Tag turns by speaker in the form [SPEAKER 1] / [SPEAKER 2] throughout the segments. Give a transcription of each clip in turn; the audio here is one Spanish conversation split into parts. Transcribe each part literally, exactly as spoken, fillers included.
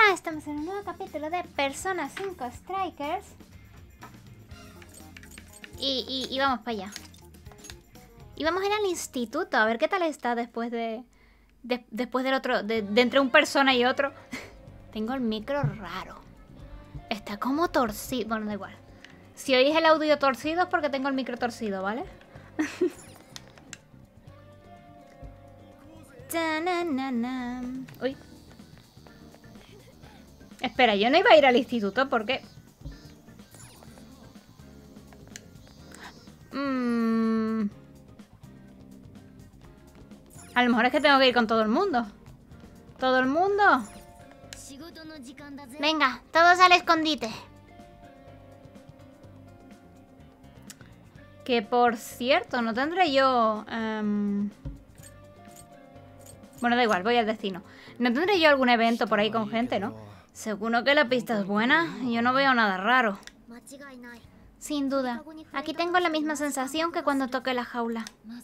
[SPEAKER 1] Hola, estamos en un nuevo capítulo de Persona cinco Strikers. Y, y, y vamos para allá. Y vamos a ir al instituto a ver qué tal está después de... de después del otro... De, de entre un persona y otro. Tengo el micro raro. Está como torcido. Bueno, da igual. Si oís el audio torcido es porque tengo el micro torcido, ¿vale? Uy. Espera, yo no iba a ir al instituto porque... Mm... A lo mejor es que tengo que ir con todo el mundo. ¿Todo el mundo? Venga, todos al escondite. Que por cierto, no tendré yo... Um... Bueno, da igual, voy al destino. No tendré yo algún evento por ahí con gente, ¿no? Seguro que la pista es buena. Yo no veo nada raro. Sin duda. Aquí tengo la misma sensación que cuando toqué la jaula.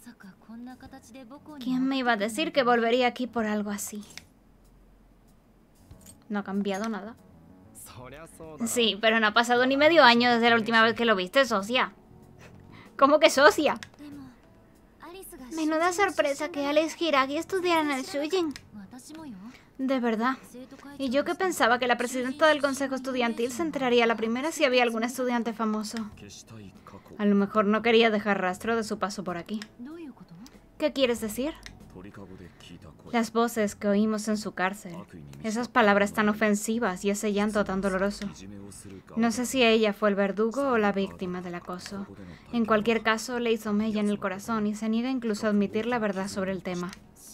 [SPEAKER 1] ¿Quién me iba a decir que volvería aquí por algo así? No ha cambiado nada. Sí, pero no ha pasado ni medio año desde la última vez que lo viste, socia. ¿Cómo que socia? Menuda sorpresa que Alice Hiiragi estudiara en el Shujin. De verdad. Y yo que pensaba que la presidenta del consejo estudiantil se enteraría a la primera si había algún estudiante famoso. A lo mejor no quería dejar rastro de su paso por aquí. ¿Qué quieres decir? Las voces que oímos en su cárcel. Esas palabras tan ofensivas y ese llanto tan doloroso. No sé si ella fue el verdugo o la víctima del acoso. En cualquier caso, le hizo mella en el corazón y se niega incluso a admitir la verdad sobre el tema.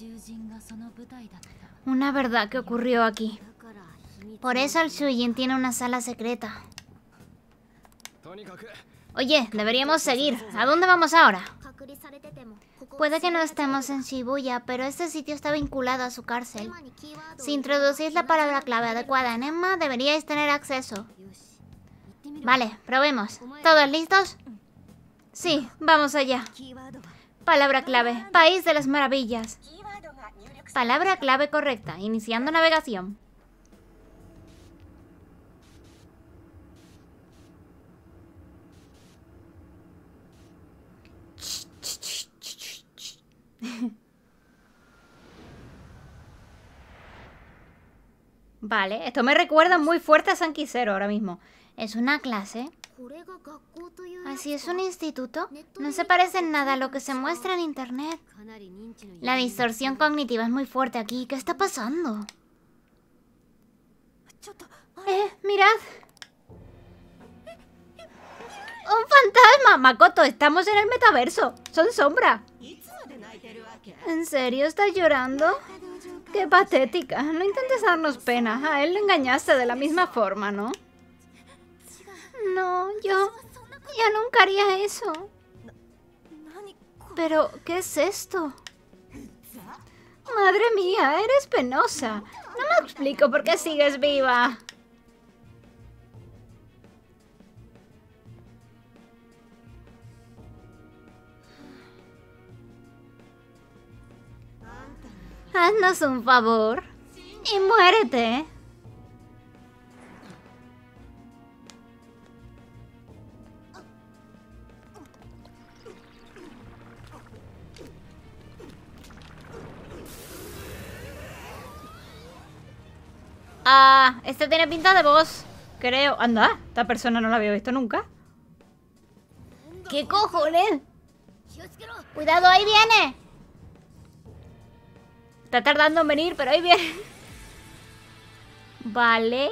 [SPEAKER 1] Una verdad que ocurrió aquí. Por eso el Shujin tiene una sala secreta. Oye, deberíamos seguir. ¿A dónde vamos ahora? Puede que no estemos en Shibuya, pero este sitio está vinculado a su cárcel. Si introducís la palabra clave adecuada en Emma, deberíais tener acceso. Vale, probemos. ¿Todos listos? Sí, vamos allá. Palabra clave, País de las Maravillas. Palabra clave correcta, iniciando navegación. Vale, esto me recuerda muy fuerte a San Quisero ahora mismo. ¿Es una clase? ¿Así es un instituto? No se parece en nada a lo que se muestra en internet. La distorsión cognitiva es muy fuerte aquí. ¿Qué está pasando? Eh, mirad. ¡Un fantasma! Makoto, estamos en el metaverso. Son sombra. ¿En serio estás llorando? ¡Qué patética! No intentes darnos pena. A él lo engañaste de la misma forma, ¿no? No, yo... yo nunca haría eso. Pero, ¿qué es esto? Madre mía, eres penosa. No me explico por qué sigues viva. Haznos un favor y muérete. Ah, este tiene pinta de boss, creo. Anda, esta persona no la había visto nunca. ¿Qué cojones? Cuidado, ahí viene. Está tardando en venir, pero ahí viene. Vale.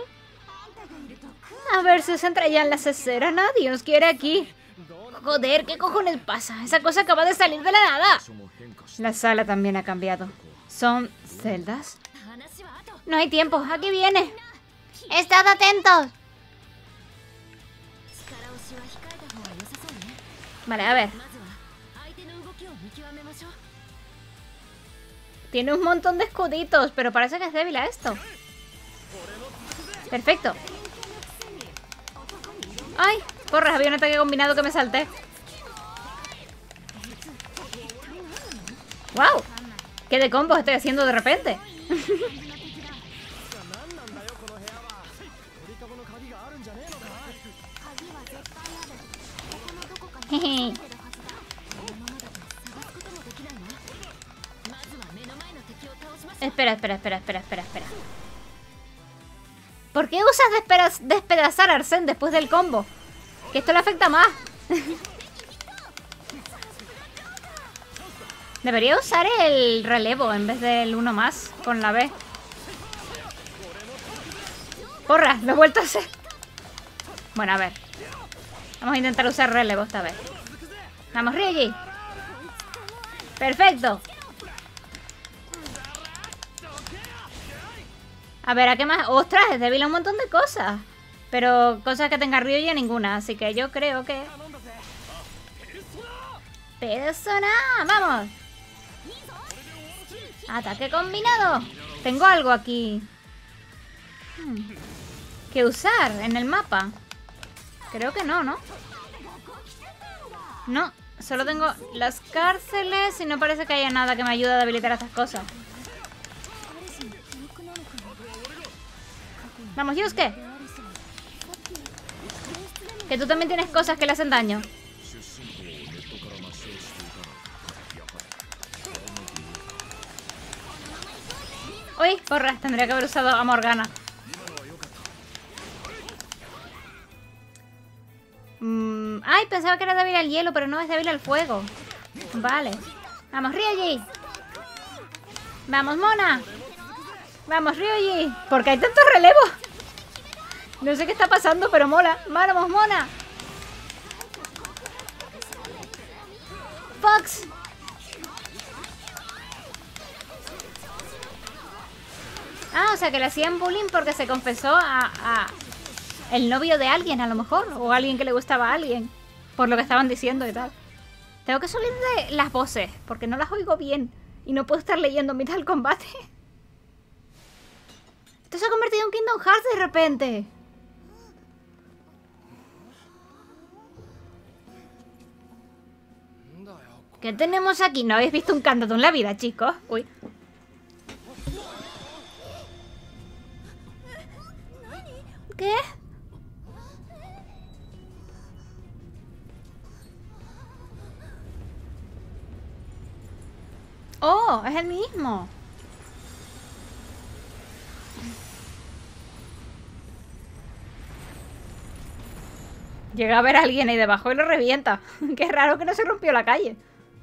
[SPEAKER 1] A ver si se entra ya en la cesera. Nadie os quiere aquí. Joder, ¿qué cojones pasa? Esa cosa acaba de salir de la nada. La sala también ha cambiado. ¿Son celdas? No hay tiempo. Aquí viene. ¡Estad atentos! Vale, a ver. Tiene un montón de escuditos, pero parece que es débil a esto. Perfecto. ¡Ay! Porras, había un ataque combinado que me salté. ¡Wow! ¿Qué de combos estoy haciendo de repente? Espera, espera, espera, espera, espera, espera. ¿Por qué usas despedazar a Arsène después del combo? Que esto le afecta más. Debería usar el relevo en vez del uno más con la B. Porra, lo he vuelto a hacer. Bueno, a ver. Vamos a intentar usar relevo esta vez. Vamos, Ryuji. Perfecto. A ver, ¿a qué más? ¡Ostras! Es débil a un montón de cosas. Pero cosas que tenga Ryuji ninguna. Así que yo creo que... ¡Persona! ¡Vamos! ¡Ataque combinado! Tengo algo aquí. Hmm. ¿Qué usar en el mapa? Creo que no, ¿no? No, solo tengo las cárceles y no parece que haya nada que me ayude a debilitar estas cosas. Vamos, Yusuke. Que tú también tienes cosas que le hacen daño. Uy, porra, tendría que haber usado a Morgana. Mm, ay, pensaba que era débil al hielo, pero no, es débil al fuego. Vale. Vamos, Ryuji. Vamos, Mona. Vamos, Ryuji. ¿Por qué hay tantos relevos? No sé qué está pasando, pero mola. Vamos, Mona. Fox. Ah, o sea que le hacían bullying porque se confesó a, a el novio de alguien, a lo mejor. O a alguien que le gustaba a alguien. Por lo que estaban diciendo y tal. Tengo que subir de las voces porque no las oigo bien. Y no puedo estar leyendo mitad del combate. Esto se ha convertido en Kingdom Hearts de repente. ¿Qué tenemos aquí? ¿No habéis visto un cantado en la vida, chicos? Uy. ¿Qué? Oh, es el mismo. Llega a ver a alguien ahí debajo y lo revienta. Qué raro que no se rompió la calle.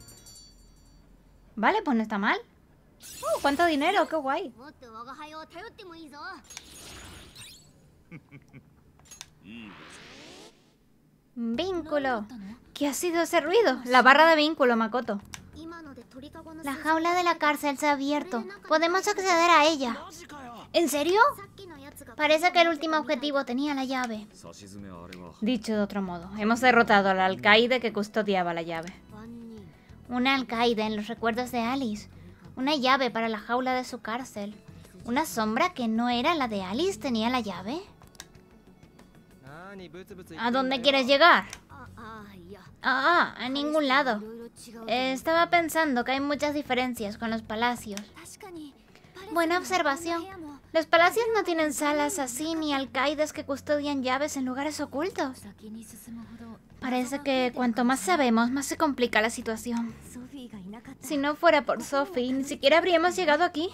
[SPEAKER 1] Vale, pues no está mal. Uh, ¿cuánto dinero? Qué guay. Vínculo. ¿Qué ha sido ese ruido? La barra de vínculo, Makoto. La jaula de la cárcel se ha abierto. Podemos acceder a ella. ¿En serio? Parece que el último objetivo tenía la llave. Dicho de otro modo, hemos derrotado al alcaide que custodiaba la llave. Un alcaide en los recuerdos de Alice. Una llave para la jaula de su cárcel. ¿Una sombra que no era la de Alice tenía la llave? ¿A dónde quieres llegar? Ah, a ningún lado. Eh, estaba pensando que hay muchas diferencias con los palacios. Buena observación. Los palacios no tienen salas así ni alcaides que custodian llaves en lugares ocultos. Parece que cuanto más sabemos, más se complica la situación. Si no fuera por Sophie, ni siquiera habríamos llegado aquí.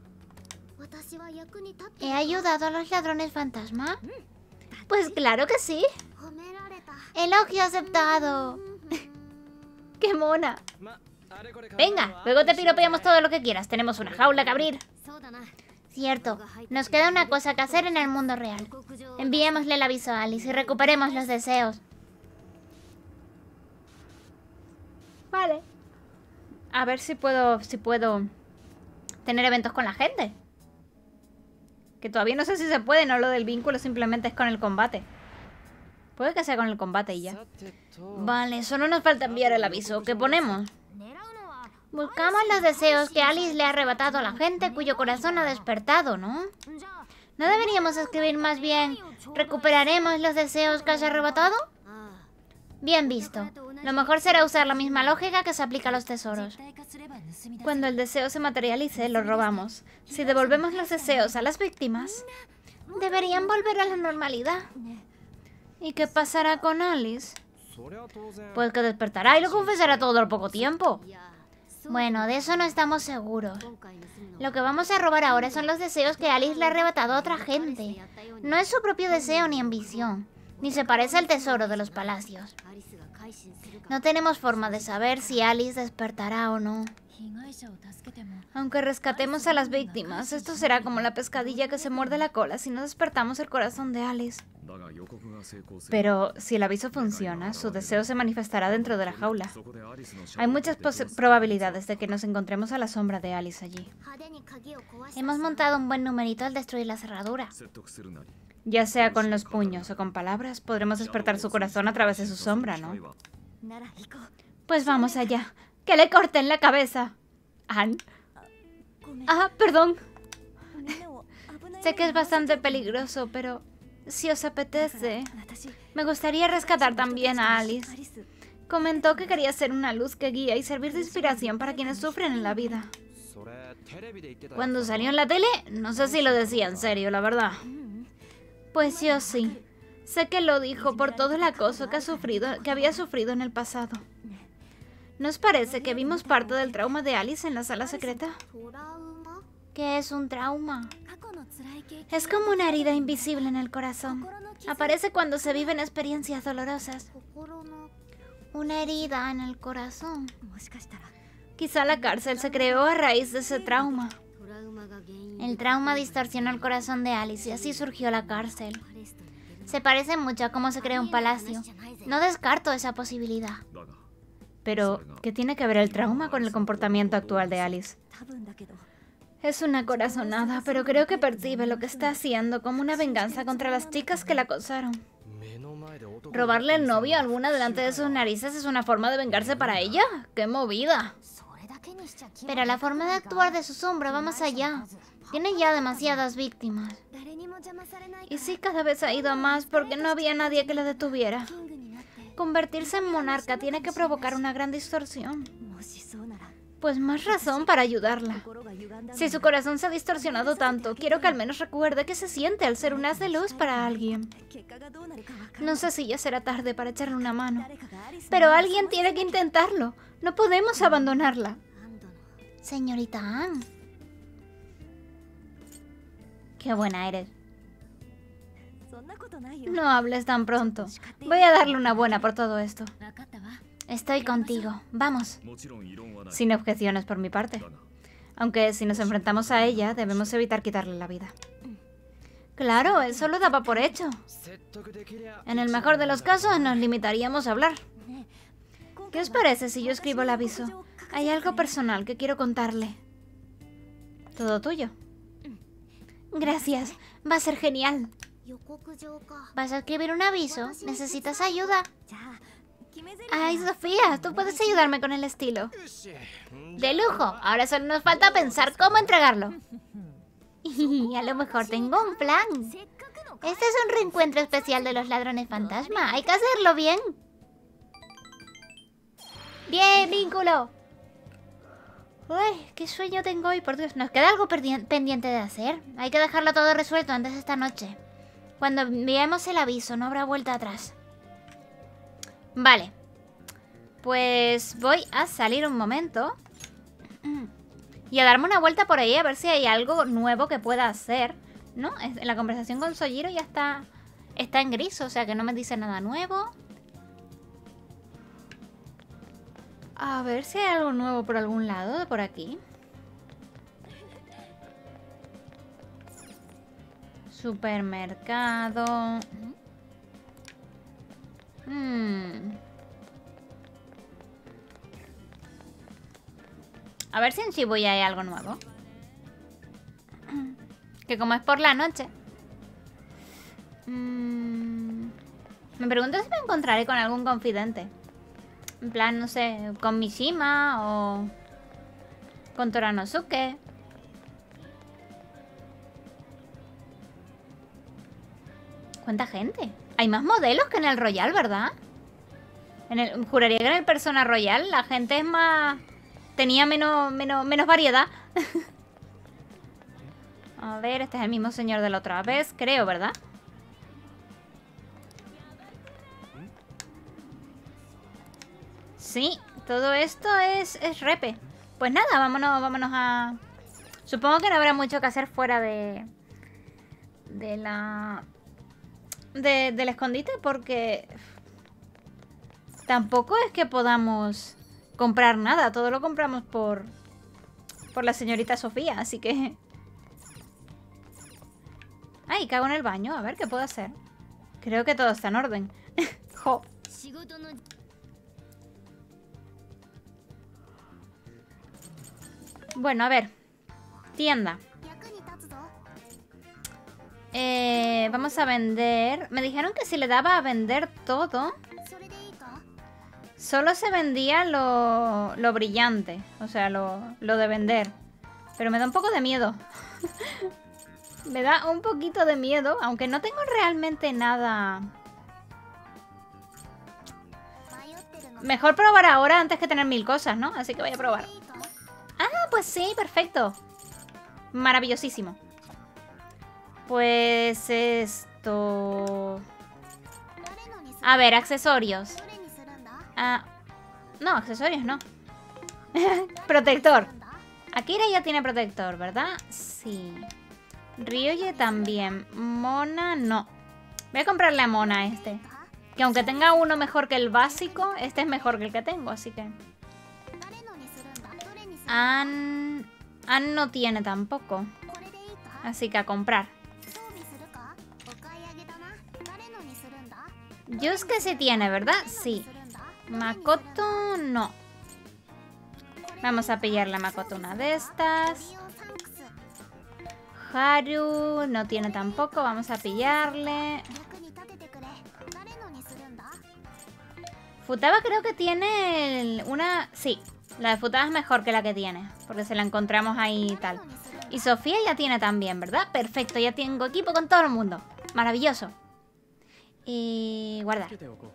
[SPEAKER 1] ¿He ayudado a los ladrones fantasma? Pues claro que sí. Elogio aceptado. ¡Qué mona! Venga, luego te piropeamos todo lo que quieras. Tenemos una jaula que abrir. Cierto. Nos queda una cosa que hacer en el mundo real. Enviémosle el aviso a Alice y recuperemos los deseos. Vale. A ver si puedo, si puedo tener eventos con la gente. Que todavía no sé si se puede, no lo del vínculo, simplemente es con el combate. Puede que sea con el combate y ya. Vale, solo nos falta enviar el aviso. ¿Qué ponemos? Buscamos los deseos que Alice le ha arrebatado a la gente cuyo corazón ha despertado, ¿no? ¿No deberíamos escribir más bien recuperaremos los deseos que has arrebatado? Bien visto. Lo mejor será usar la misma lógica que se aplica a los tesoros. Cuando el deseo se materialice, lo robamos. Si devolvemos los deseos a las víctimas, deberían volver a la normalidad. ¿Y qué pasará con Alice? Pues que despertará y lo confesará todo al poco tiempo. Bueno, de eso no estamos seguros. Lo que vamos a robar ahora son los deseos que Alice le ha arrebatado a otra gente. No es su propio deseo ni ambición, ni se parece al tesoro de los palacios. No tenemos forma de saber si Alice despertará o no. Aunque rescatemos a las víctimas, esto será como la pescadilla que se muerde la cola si no despertamos el corazón de Alice. Pero si el aviso funciona, su deseo se manifestará dentro de la jaula. Hay muchas probabilidades de que nos encontremos a la sombra de Alice allí. Hemos montado un buen numerito al destruir la cerradura. Ya sea con los puños o con palabras, podremos despertar su corazón a través de su sombra, ¿no? Pues vamos allá. ¡Que le corten la cabeza! ¿Ann? Ah, perdón. Sé que es bastante peligroso, pero si os apetece, me gustaría rescatar también a Alice. Comentó que quería ser una luz que guía y servir de inspiración para quienes sufren en la vida. Cuando salió en la tele, no sé si lo decía en serio, la verdad. Pues yo sí. Sé que lo dijo por todo el acoso que ha sufrido, que había sufrido en el pasado. ¿Nos parece que vimos parte del trauma de Alice en la sala secreta? ¿Qué es un trauma? Es como una herida invisible en el corazón. Aparece cuando se viven experiencias dolorosas. Una herida en el corazón. Quizá la cárcel se creó a raíz de ese trauma. El trauma distorsionó el corazón de Alice y así surgió la cárcel. Se parece mucho a cómo se creó un palacio. No descarto esa posibilidad. Pero, ¿qué tiene que ver el trauma con el comportamiento actual de Alice? Es una corazonada, pero creo que percibe lo que está haciendo como una venganza contra las chicas que la acosaron. ¿Robarle el novio a alguna delante de sus narices es una forma de vengarse para ella? ¡Qué movida! Pero la forma de actuar de su sombra va más allá. Tiene ya demasiadas víctimas. Y sí, cada vez ha ido a más porque no había nadie que la detuviera. Convertirse en monarca tiene que provocar una gran distorsión. Pues más razón para ayudarla. Si su corazón se ha distorsionado tanto, quiero que al menos recuerde que se siente al ser un haz de luz para alguien. No sé si ya será tarde para echarle una mano, pero alguien tiene que intentarlo. No podemos abandonarla. Señorita Ann. Qué buena eres. No hables tan pronto. Voy a darle una buena por todo esto. Estoy contigo. Vamos. Sin objeciones por mi parte. Aunque si nos enfrentamos a ella, debemos evitar quitarle la vida. Claro, eso lo daba por hecho. En el mejor de los casos, nos limitaríamos a hablar. ¿Qué os parece si yo escribo el aviso? Hay algo personal que quiero contarle. Todo tuyo. Gracias. Va a ser genial. ¿Vas a escribir un aviso? ¿Necesitas ayuda? Ay, Sofía, tú puedes ayudarme con el estilo. De lujo. Ahora solo nos falta pensar cómo entregarlo. Y a lo mejor tengo un plan. Este es un reencuentro especial de los ladrones fantasma. Hay que hacerlo bien. Bien, vínculo. Uy, qué sueño tengo hoy, por Dios. Nos queda algo pendiente de hacer. Hay que dejarlo todo resuelto antes de esta noche. Cuando enviemos el aviso, no habrá vuelta atrás. Vale. Pues voy a salir un momento. Y a darme una vuelta por ahí a ver si hay algo nuevo que pueda hacer. ¿No? La conversación con Sojiro ya está, está en gris, o sea que no me dice nada nuevo. A ver si hay algo nuevo por algún lado, de por aquí. Supermercado. Hmm. A ver si en Shibuya hay algo nuevo. Que como es por la noche. Hmm. Me pregunto si me encontraré con algún confidente. En plan, no sé, con Mishima o con Toranosuke. ¿Cuánta gente? Hay más modelos que en el Royal, ¿verdad? En el, juraría que en el Persona Royal la gente es más... Tenía menos, menos, menos variedad. A ver, este es el mismo señor de la otra vez, creo, ¿verdad? Sí, todo esto es, es repe. Pues nada, vámonos, vámonos a... Supongo que no habrá mucho que hacer fuera de... De la... De, del escondite, porque... Tampoco es que podamos comprar nada. Todo lo compramos por... Por la señorita Sofía, así que... Ay, cago en el baño. A ver, ¿qué puedo hacer? Creo que todo está en orden. Jo. Bueno, a ver. Tienda. Eh, vamos a vender. Me dijeron que si le daba a vender todo, solo se vendía lo, lo brillante. O sea, lo, lo de vender. Pero me da un poco de miedo. Me da un poquito de miedo, aunque no tengo realmente nada. Mejor probar ahora antes que tener mil cosas, ¿no? Así que voy a probar. Ah, pues sí, perfecto. Maravillosísimo. Pues esto... A ver, accesorios. Ah, no, accesorios no. Protector. Akira ya tiene protector, ¿verdad? Sí. Ryoye también. Mona no. Voy a comprarle a Mona a este. Que aunque tenga uno mejor que el básico, este es mejor que el que tengo, así que... Ann... Ann no tiene tampoco. Así que a comprar. Yosuke sí tiene, ¿verdad? Sí. Makoto no. Vamos a pillarle a Makoto una de estas. Haru no tiene tampoco. Vamos a pillarle. Futaba creo que tiene el- una... Sí, la de Futaba es mejor que la que tiene. Porque se la encontramos ahí y tal. Y Sofía ya tiene también, ¿verdad? Perfecto, ya tengo equipo con todo el mundo. Maravilloso. Y... guardar.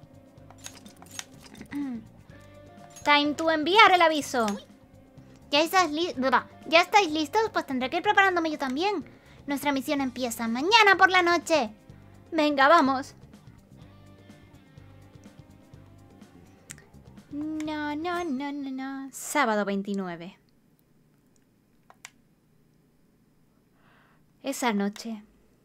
[SPEAKER 1] Time to enviar el aviso. ¿Ya estás li- ¿Ya estáis listos? Pues tendré que ir preparándome yo también. Nuestra misión empieza mañana por la noche. Venga, vamos. No, no, no, no, no. Sábado veintinueve. Esa noche.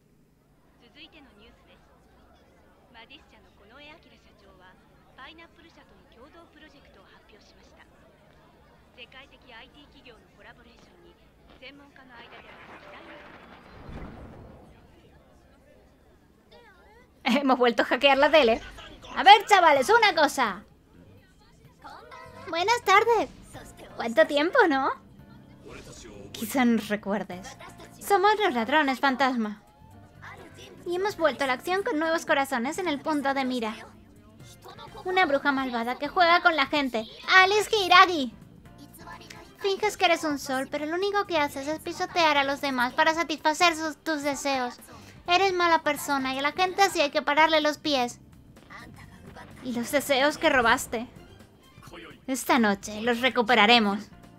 [SPEAKER 1] Hemos vuelto a hackear la tele. A ver, chavales, una cosa. Buenas tardes. ¿Cuánto tiempo, no? Quizá nos recuerdes. Somos los ladrones fantasma. Y hemos vuelto a la acción con nuevos corazones en el punto de mira. Una bruja malvada que juega con la gente. Alice Hiiragi. Finges que eres un sol, pero lo único que haces es pisotear a los demás para satisfacer sus, tus deseos. Eres mala persona y a la gente así hay que pararle los pies. Y los deseos que robaste. Esta noche los recuperaremos.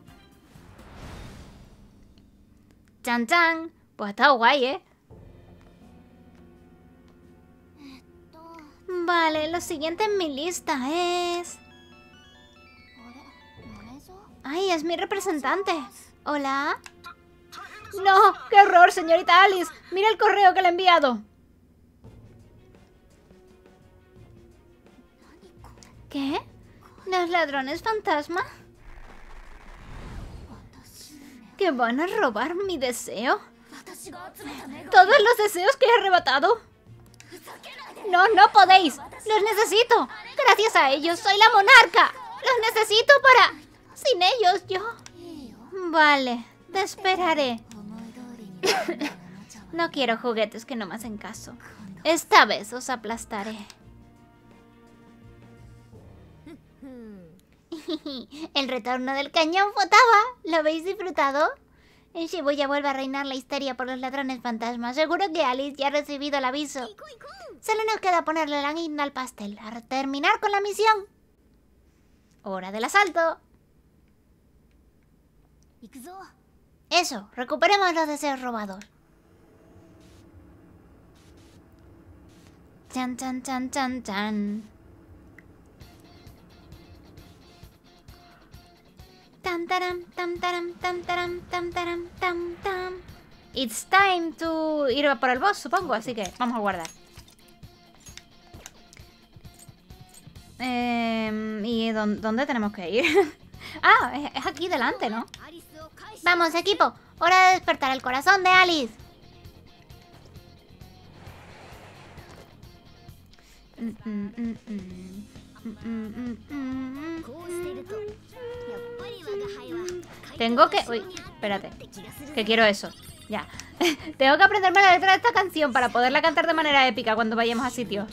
[SPEAKER 1] Chan chan. Pues ha estado guay, ¿eh? Vale, lo siguiente en mi lista es... Ay, es mi representante. Hola. No, qué horror, señorita Alice. Mira el correo que le he enviado. ¿Qué? ¿Los ladrones fantasma? ¿Que van a robar mi deseo? ¿Todos los deseos que he arrebatado? No, no podéis. Los necesito. Gracias a ellos soy la monarca. Los necesito para... Sin ellos yo... Vale, te esperaré. No quiero juguetes que no me hacen caso. Esta vez os aplastaré. El retorno del cañón Futaba. ¿Lo habéis disfrutado? En Shibuya vuelve a reinar la histeria por los ladrones fantasmas. Seguro que Alice ya ha recibido el aviso. Solo nos queda ponerle la guinda al pastel. A terminar con la misión. Hora del asalto. Eso, recuperemos los deseos robados. Chan, chan, chan, chan, chan. taram, tam, taram, tam, taram, tam, taram, tam, tam. It's time to ir a por el boss, supongo, así que vamos a guardar. Eh, ¿Y dónde tenemos que ir? Ah, es, es aquí delante, ¿no? Vamos, equipo. Hora de despertar el corazón de Alice. Tengo que... Uy, espérate. Que quiero eso. Ya. Tengo que aprenderme la letra de esta canción para poderla cantar de manera épica cuando vayamos a sitios.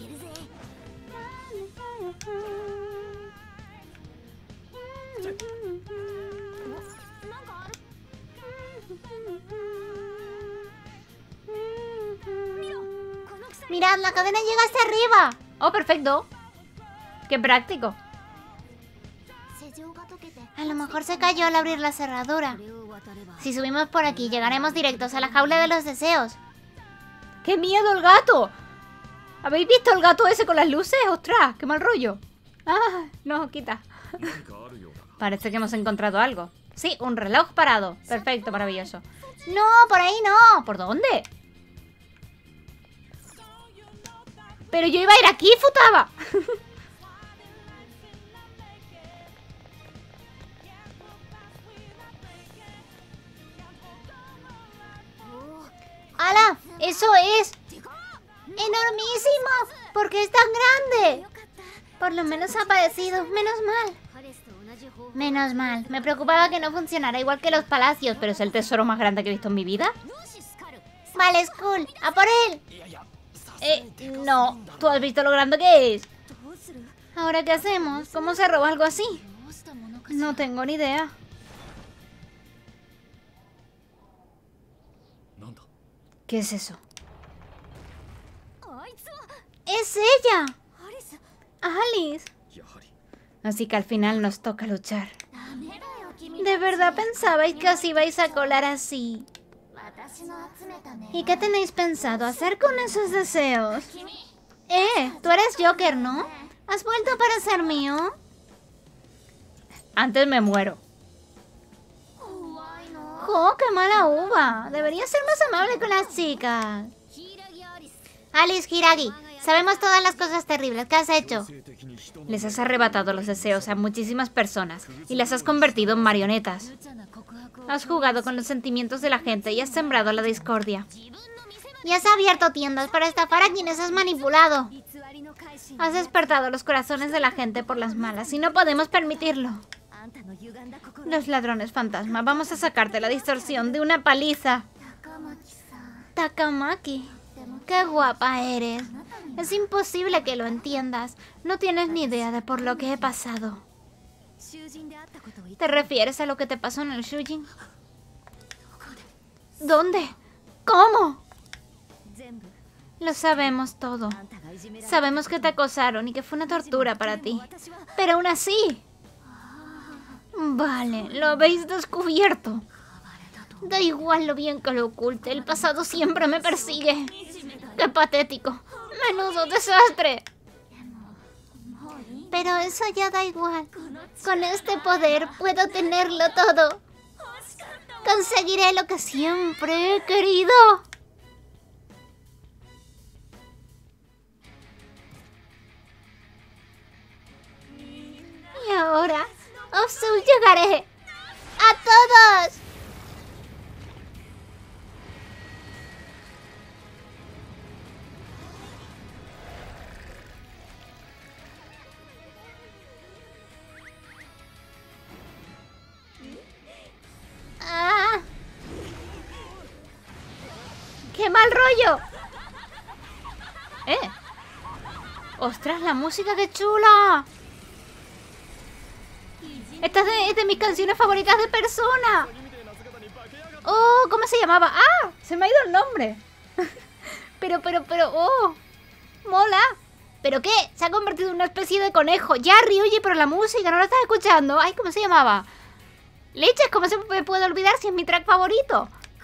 [SPEAKER 1] Mirad, la cadena llega hasta arriba. Oh, perfecto. Qué práctico. A lo mejor se cayó al abrir la cerradura. Si subimos por aquí, llegaremos directos a la jaula de los deseos. ¡Qué miedo el gato! ¿Habéis visto el gato ese con las luces? ¡Ostras! ¡Qué mal rollo! Ah, no, quita. Parece que hemos encontrado algo. Sí, un reloj parado. Perfecto, maravilloso. No, por ahí no. ¿Por dónde? Pero yo iba a ir aquí, Futaba. ¡Hala! ¡Eso es! ¡Enormísimo! ¿Por qué es tan grande? Por lo menos ha aparecido. Menos mal. Menos mal. Me preocupaba que no funcionara igual que los palacios, pero es el tesoro más grande que he visto en mi vida. Vale, Skull. ¡A por él! Eh, no. ¿Tú has visto lo grande que es? ¿Ahora qué hacemos? ¿Cómo se roba algo así? No tengo ni idea. ¿Qué es eso? ¡Es ella! ¡Alice! Así que al final nos toca luchar. ¿De verdad pensabais que os ibais a colar así? ¿Y qué tenéis pensado hacer con esos deseos? Eh, tú eres Joker, ¿no? ¿Has vuelto para ser mío? Antes me muero. ¡Jo, qué mala uva! Deberías ser más amable con las chicas. Alice, Hiiragi, sabemos todas las cosas terribles que has hecho. Les has arrebatado los deseos a muchísimas personas y las has convertido en marionetas. Has jugado con los sentimientos de la gente y has sembrado la discordia. Y has abierto tiendas para estafar a quienes has manipulado. Has despertado los corazones de la gente por las malas y no podemos permitirlo. Los ladrones fantasma, vamos a sacarte la distorsión de una paliza. Takamaki, qué guapa eres. Es imposible que lo entiendas. No tienes ni idea de por lo que he pasado. ¿Te refieres a lo que te pasó en el Shujin? ¿Dónde? ¿Cómo? Lo sabemos todo. Sabemos que te acosaron y que fue una tortura para ti. Pero aún así... Vale, lo habéis descubierto. Da igual lo bien que lo oculte, el pasado siempre me persigue. ¡Qué patético! ¡Menudo desastre! Pero eso ya da igual. Con este poder puedo tenerlo todo. Conseguiré lo que siempre he querido. Y ahora os subyugaré a todos. ¡Ah! ¡Qué mal rollo! ¡Eh! ¡Ostras, la música, qué chula! Esta es de, es de mis canciones favoritas de Persona. ¡Oh! ¿Cómo se llamaba? ¡Ah! Se me ha ido el nombre. Pero, pero, pero... ¡Oh! ¡Mola! ¿Pero qué? Se ha convertido en una especie de conejo. Ya, Ryuji, pero la música, ¿no la estás escuchando? ¡Ay! ¿Cómo se llamaba? Leches, ¿cómo se me puede olvidar si es mi track favorito?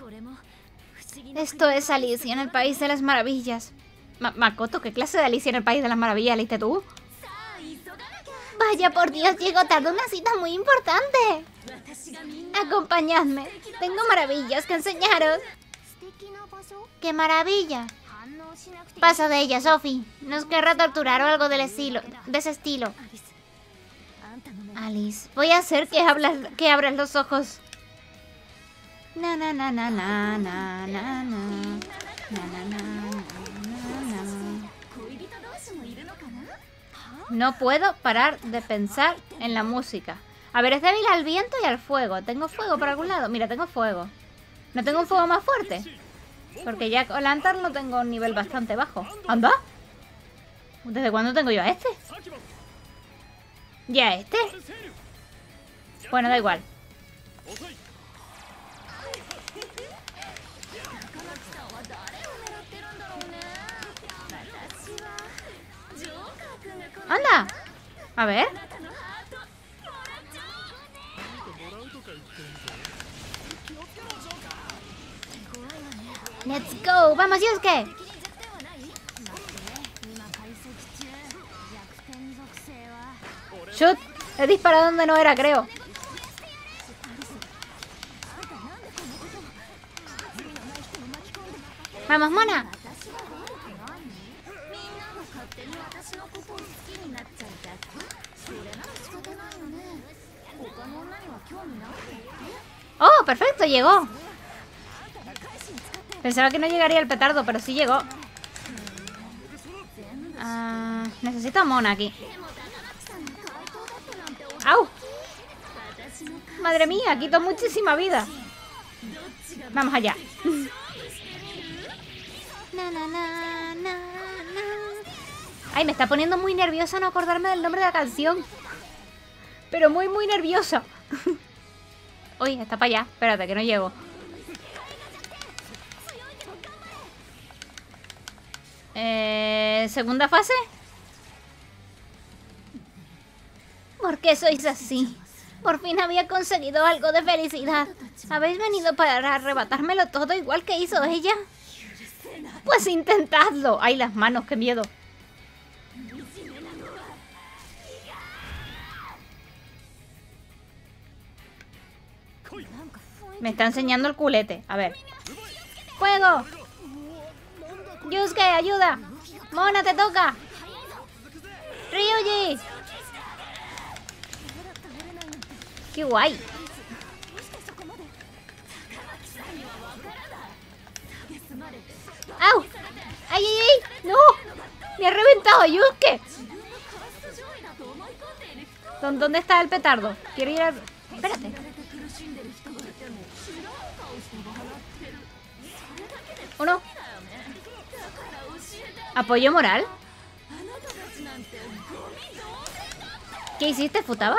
[SPEAKER 1] Esto es Alicia en el País de las Maravillas. Ma Makoto, ¿qué clase de Alicia en el País de las Maravillas leíste tú? Vaya por Dios, llego tarde a una cita muy importante. Acompañadme. Tengo maravillas que enseñaros. ¡Qué maravilla! Pasa de ella, Sophie. Nos querrá torturar o algo del estilo, de ese estilo. Alice, voy a hacer que, hablas, que abras los ojos. Na na na na na na na na na na na na. No puedo parar de pensar en la música. A ver, es débil al viento y al fuego. ¿Tengo fuego por algún lado? Mira, tengo fuego. ¿No tengo un fuego más fuerte? Porque ya con Lantern lo tengo a un nivel bastante bajo. ¿Anda? ¿Desde cuándo tengo yo a este? ¿Ya este? Bueno, da igual. ¡Anda! A ver. ¡Let's go! ¡Vamos, Yusuke! ¡Shoot! He disparado donde no era, creo. ¡Vamos, mona! ¡Oh, perfecto! Llegó. Pensaba que no llegaría el petardo, pero sí llegó. Uh, necesito a Mona aquí. ¡Au! Madre mía, quito muchísima vida. Vamos allá. Ay, me está poniendo muy nerviosa no acordarme del nombre de la canción. Pero muy, muy nerviosa. Uy, está para allá. Espérate, que no llego. Eh, ¿Segunda fase? ¿Por qué sois así? Por fin había conseguido algo de felicidad. ¿Habéis venido para arrebatármelo todo igual que hizo ella? Pues intentadlo. Ay, las manos, qué miedo. Me está enseñando el culete. A ver. ¡Fuego! Yusuke, ayuda. Mona, te toca. Ryuji. Qué guay. ¡Au! ¡Ay, ay, ay! ¡No! ¡Me ha reventado Yusuke! ¿Dónde está el petardo? Quiero ir a... Espérate. Uno. ¿Apoyo moral? ¿Qué hiciste, Futaba?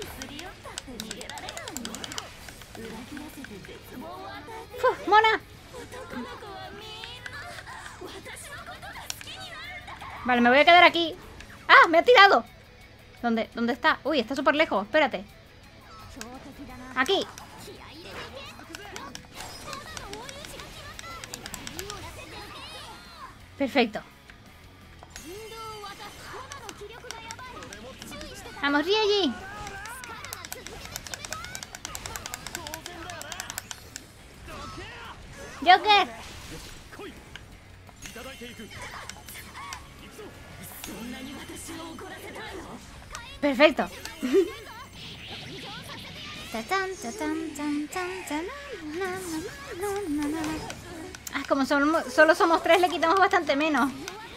[SPEAKER 1] Uf, ¡Mona! Vale, me voy a quedar aquí. ¡Ah! ¡Me ha tirado! ¿Dónde? ¿Dónde está? Uy, está súper lejos. Espérate. Aquí. Perfecto. ¡Vamos, Ryuji! ¡Joker! Perfecto. Ah, como somos, solo somos tres, le quitamos bastante menos.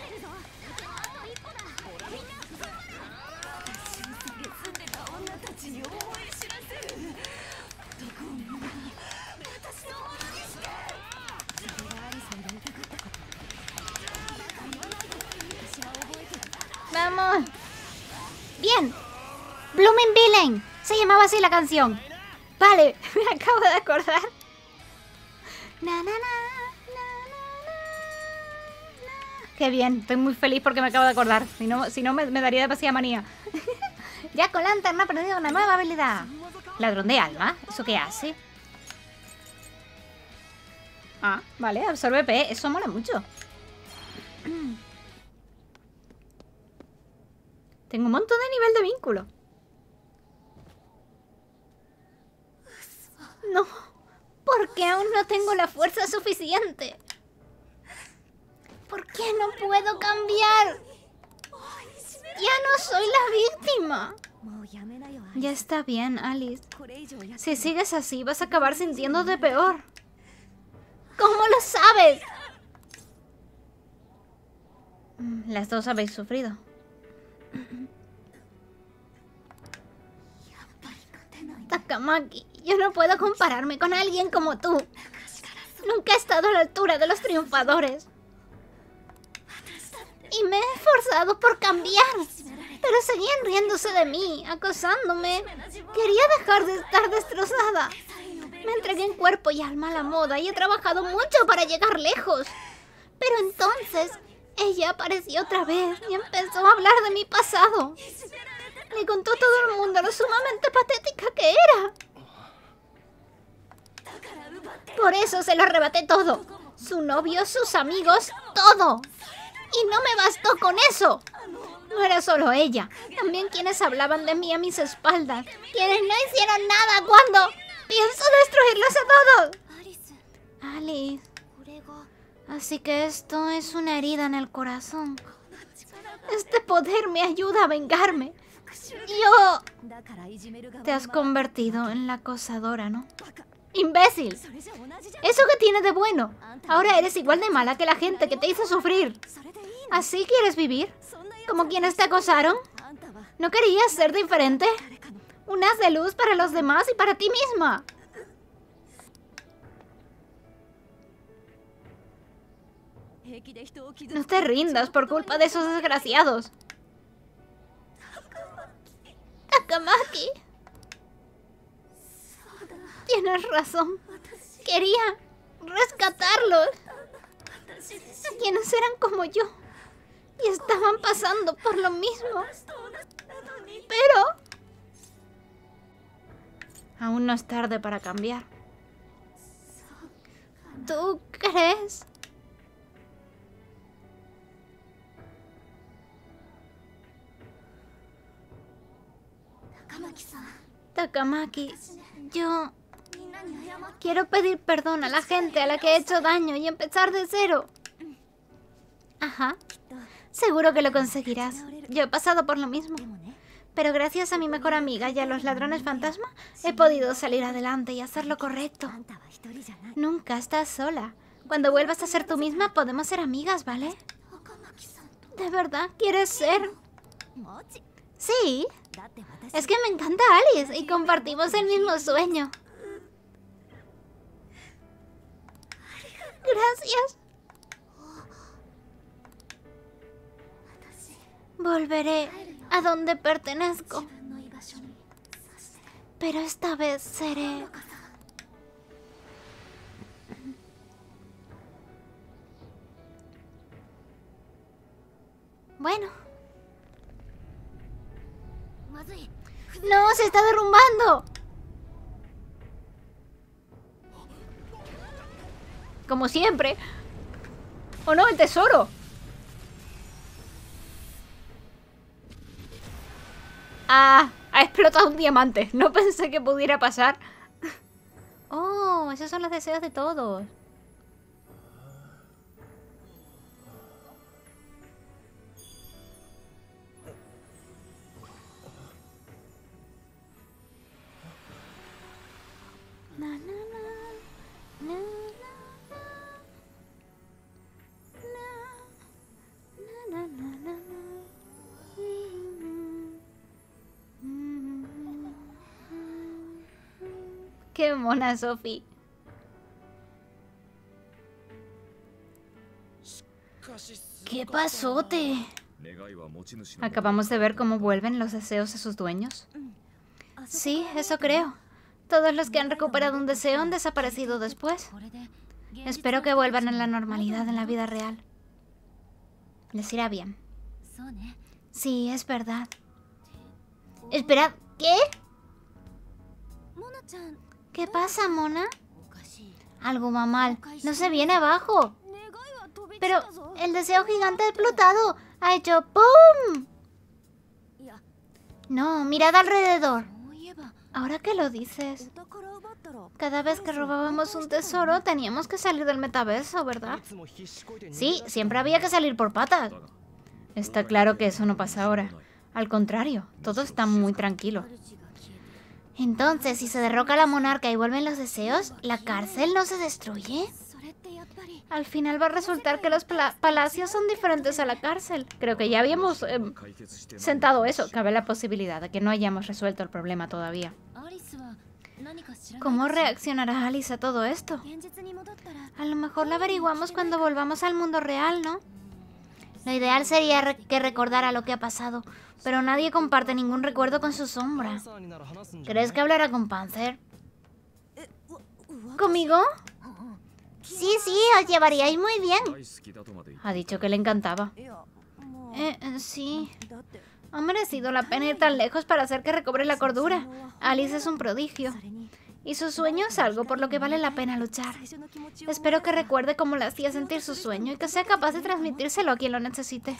[SPEAKER 1] Vamos. Bien. Blooming Villain. Se llamaba así la canción. Vale, me acabo de acordar. Na, na, na, na, na, na. Qué bien, estoy muy feliz porque me acabo de acordar. Si no, si no me, me daría demasiada manía. Jack O'Lantern ha aprendido una nueva habilidad. Ladrón de alma. ¿Eso qué hace? Ah, vale, absorbe P. Eso mola mucho. Tengo un montón de nivel de vínculo. No, porque aún no tengo la fuerza suficiente. ¿Por qué no puedo cambiar? Ya no soy la víctima. Ya está bien, Alice. Si sigues así, vas a acabar sintiéndote peor. ¿Cómo lo sabes? Las dos habéis sufrido. Takamaki, yo no puedo compararme con alguien como tú. Nunca he estado a la altura de los triunfadores. Y me he esforzado por cambiar. Pero seguían riéndose de mí, acosándome. Quería dejar de estar destrozada. Me entregué en cuerpo y alma a la moda y he trabajado mucho para llegar lejos. Pero entonces, ella apareció otra vez y empezó a hablar de mi pasado. Le contó a todo el mundo lo sumamente patética que era. Por eso se lo arrebaté todo. Su novio, sus amigos, todo. Y no me bastó con eso. No era solo ella. También quienes hablaban de mí a mis espaldas. Quienes no hicieron nada cuando pienso destruirlos a todos. Alice. Así que esto es una herida en el corazón. Este poder me ayuda a vengarme. Yo... Te has convertido en la acosadora, ¿no? ¡Imbécil! ¿Eso qué tiene de bueno? Ahora eres igual de mala que la gente que te hizo sufrir. ¿Así quieres vivir? ¿Como quienes te acosaron? ¿No querías ser diferente? Un haz de luz para los demás y para ti misma. No te rindas por culpa de esos desgraciados. Takamaki. Tienes razón. Quería rescatarlos. A quienes eran como yo. Y estaban pasando por lo mismo. Pero... aún no es tarde para cambiar. ¿Tú crees? Takamaki, yo quiero pedir perdón a la gente a la que he hecho daño y empezar de cero. Ajá. Seguro que lo conseguirás. Yo he pasado por lo mismo. Pero gracias a mi mejor amiga y a los ladrones fantasma, he podido salir adelante y hacer lo correcto. Nunca estás sola. Cuando vuelvas a ser tú misma, podemos ser amigas, ¿vale? ¿De verdad quieres ser? Sí. Es que me encanta Alice y compartimos el mismo sueño. Gracias. Volveré a donde pertenezco. Pero esta vez seré... Bueno. ¡No! ¡Se está derrumbando! Como siempre. ¡Oh no! ¡El tesoro! Ah, ha explotado un diamante. No pensé que pudiera pasar. Oh, esos son los deseos de todos. Na, na, na, na, na, na, na, na, na. Qué mona, Sophie. ¿Qué pasote? Acabamos de ver cómo vuelven los deseos a sus dueños. Sí, eso creo. Todos los que han recuperado un deseo han desaparecido después. Espero que vuelvan a la normalidad en la vida real. Les irá bien. Sí, es verdad. Esperad, ¿qué? ¿Qué pasa, Mona? Algo va mal. No se viene abajo. Pero el deseo gigante ha explotado. Ha hecho ¡pum! No, mirad alrededor. Ahora que lo dices, cada vez que robábamos un tesoro teníamos que salir del metaverso, ¿verdad? Sí, siempre había que salir por patas. Está claro que eso no pasa ahora. Al contrario, todo está muy tranquilo. Entonces, si se derroca a la monarca y vuelven los deseos, ¿la cárcel no se destruye? Al final va a resultar que los palacios son diferentes a la cárcel. Creo que ya habíamos eh, sentado eso. Cabe la posibilidad de que no hayamos resuelto el problema todavía. ¿Cómo reaccionará Alice a todo esto? A lo mejor lo averiguamos cuando volvamos al mundo real, ¿no? Lo ideal sería re que recordara lo que ha pasado, pero nadie comparte ningún recuerdo con su sombra. ¿Crees que hablará con Panzer? ¿Conmigo? Sí, sí, os llevaríais muy bien. Ha dicho que le encantaba. Eh, sí. Ha merecido la pena ir tan lejos para hacer que recobre la cordura. Alice es un prodigio. Y su sueño es algo por lo que vale la pena luchar. Espero que recuerde cómo le hacía sentir su sueño y que sea capaz de transmitírselo a quien lo necesite.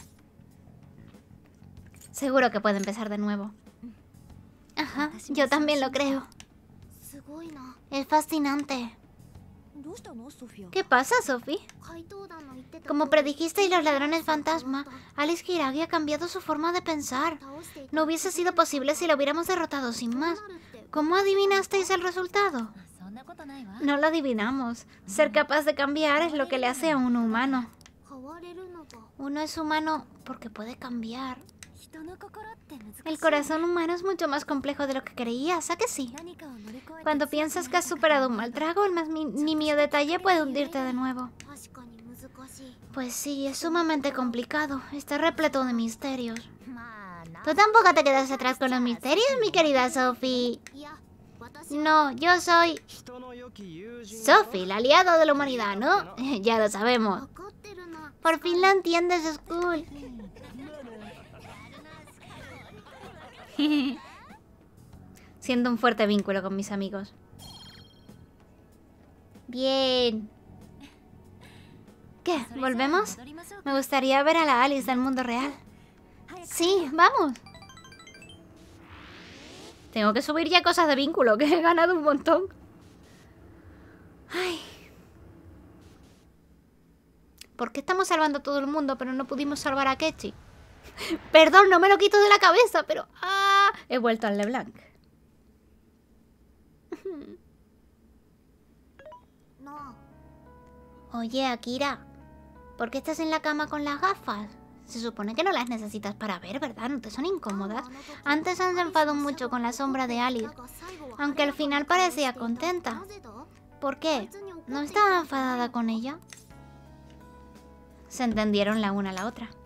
[SPEAKER 1] Seguro que puede empezar de nuevo. Ajá, yo también lo creo. Es fascinante. ¿Qué pasa, Sophie? Como predijisteis los ladrones fantasma, Alice Hiiragi ha cambiado su forma de pensar. No hubiese sido posible si lo hubiéramos derrotado sin más. ¿Cómo adivinasteis el resultado? No lo adivinamos. Ser capaz de cambiar es lo que le hace a uno humano. Uno es humano porque puede cambiar. El corazón humano es mucho más complejo de lo que creías, ¿a que sí? Cuando piensas que has superado un mal trago, el más nimio detalle puede hundirte de nuevo. Pues sí, es sumamente complicado. Está repleto de misterios. Tú tampoco te quedas atrás con los misterios, mi querida Sophie. No, yo soy... Sophie, la aliada de la humanidad, ¿no? Ya lo sabemos. Por fin lo entiendes, Skull. Siento un fuerte vínculo con mis amigos. Bien. ¿Qué? ¿Volvemos? Me gustaría ver a la Alice del mundo real. Sí, vamos. Tengo que subir ya cosas de vínculo, que he ganado un montón. Ay. ¿Por qué estamos salvando a todo el mundo, pero no pudimos salvar a Kechi? Perdón, no me lo quito de la cabeza, pero... ¡Ah! He vuelto al LeBlanc. Oye, Akira, ¿por qué estás en la cama con las gafas? Se supone que no las necesitas para ver, ¿verdad? ¿No te son incómodas? Antes han enfadado mucho con la sombra de Alice, aunque al final parecía contenta. ¿Por qué? ¿No estaba enfadada con ella? Se entendieron la una a la otra.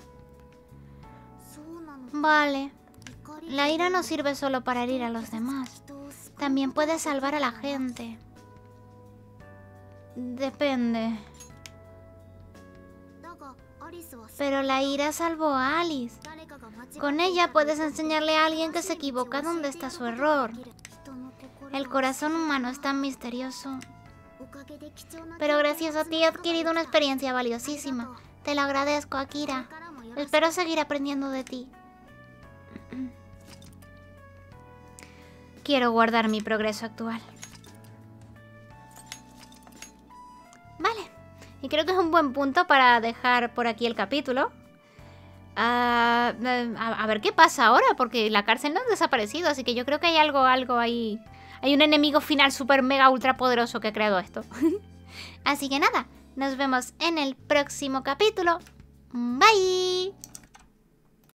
[SPEAKER 1] Vale. La ira no sirve solo para herir a los demás. También puede salvar a la gente. Depende. Pero la ira salvó a Alice. Con ella puedes enseñarle a alguien que se equivoca dónde está su error. El corazón humano es tan misterioso. Pero gracias a ti he adquirido una experiencia valiosísima. Te lo agradezco, Akira. Espero seguir aprendiendo de ti. Quiero guardar mi progreso actual. Vale. Y creo que es un buen punto para dejar por aquí el capítulo. Uh, a, a ver qué pasa ahora, porque la cárcel no ha desaparecido, así que yo creo que hay algo, algo ahí. Hay un enemigo final super mega ultra poderoso que ha creado esto. Así que nada, nos vemos en el próximo capítulo. Bye.